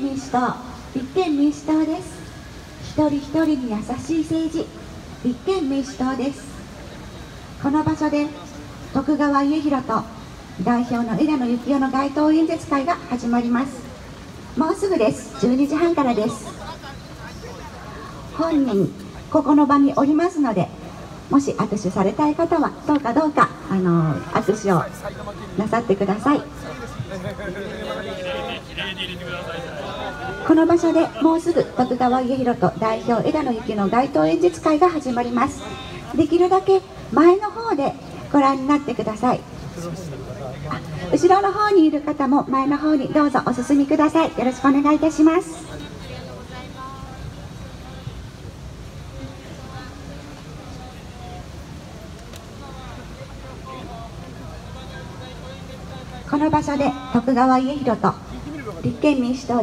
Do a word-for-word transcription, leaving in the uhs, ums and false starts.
民主党、立憲民主党です。一人一人に優しい政治、立憲民主党です。この場所で徳川家広と代表の枝野幸男の街頭演説会が始まります。もうすぐです。じゅうにじはんからです。本人ここの場におりますので、もし握手されたい方はどうかどうかあの握手をなさってください。この場所でもうすぐ徳川家広と代表枝野幸男の街頭演説会が始まります。できるだけ前の方でご覧になってください。あ、後ろの方にいる方も前の方にどうぞお進みください。よろしくお願いいたします。この場所で徳川家広と立憲民主党